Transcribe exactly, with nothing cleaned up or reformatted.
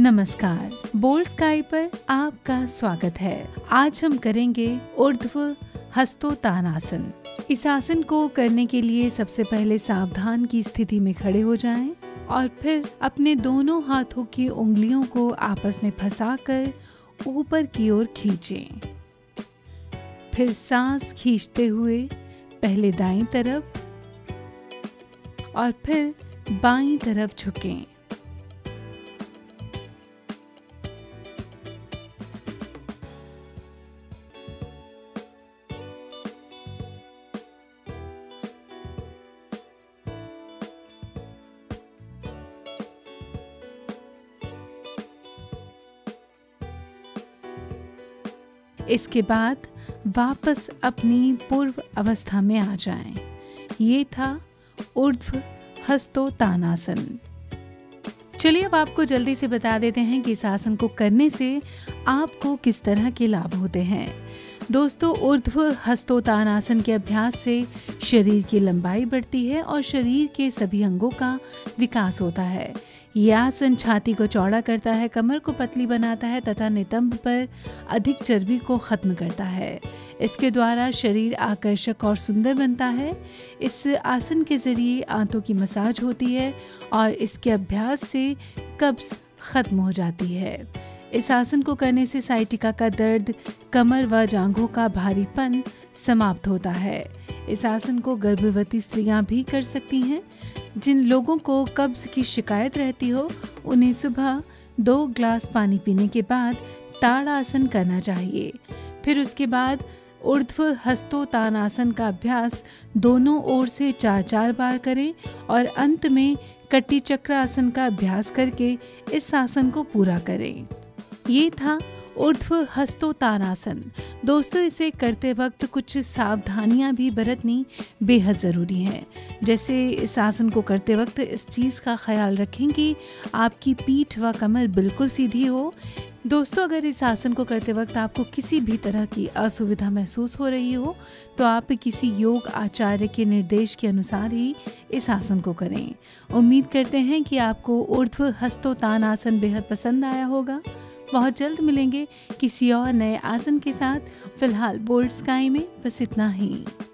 नमस्कार, bold sky पर आपका स्वागत है। आज हम करेंगे ऊर्ध्व हस्तोत्तानासन। इस आसन को करने के लिए सबसे पहले सावधान की स्थिति में खड़े हो जाएं और फिर अपने दोनों हाथों की उंगलियों को आपस में फंसाकर ऊपर की ओर खींचें। फिर सांस खींचते हुए पहले दाईं तरफ और फिर बाईं तरफ झुकें। इसके बाद वापस अपनी पूर्व अवस्था में आ जाएं। ये था ऊर्ध्व हस्तोत्तानासन। चलिए अब आपको जल्दी से बता देते हैं कि इस आसन को करने से आपको किस तरह के लाभ होते हैं। दोस्तों, ऊर्ध्व हस्तोत्तानासन के अभ्यास से शरीर की लंबाई बढ़ती है और शरीर के सभी अंगों का विकास होता है। ये आसन छाती को चौड़ा करता है, कमर को पतली बनाता है तथा नितंब पर अधिक चर्बी को खत्म करता है। इसके द्वारा शरीर आकर्षक और सुंदर बनता है। इस आसन के जरिए आंतों की मसाज होती है और इसके अभ्यास से कब्ज खत्म हो जाती है। इस आसन को करने से साइटिका का दर्द, कमर व जांघों का भारीपन समाप्त होता है। इस आसन को गर्भवती स्त्रियां भी कर सकती हैं। जिन लोगों को कब्ज की शिकायत रहती हो, उन्हें सुबह दो ग्लास पानी पीने के बाद ताड़ासन करना चाहिए। फिर उसके बाद ऊर्ध्व हस्तोत्तानासन का अभ्यास दोनों ओर से चार चार बार करें और अंत में कटी चक्र आसन का अभ्यास करके इस आसन को पूरा करें। ये था ऊर्ध्व हस्तोत्तानासन। दोस्तों, इसे करते वक्त कुछ सावधानियां भी बरतनी बेहद ज़रूरी हैं। जैसे इस आसन को करते वक्त इस चीज़ का ख्याल रखें कि आपकी पीठ व कमर बिल्कुल सीधी हो। दोस्तों, अगर इस आसन को करते वक्त आपको किसी भी तरह की असुविधा महसूस हो रही हो तो आप किसी योग आचार्य के निर्देश के अनुसार ही इस आसन को करें। उम्मीद करते हैं कि आपको ऊर्ध्व हस्तोत्तानासन बेहद पसंद आया होगा। बहुत जल्द मिलेंगे किसी और नए आसन के साथ। फिलहाल बोल्ड स्काई में बस इतना ही।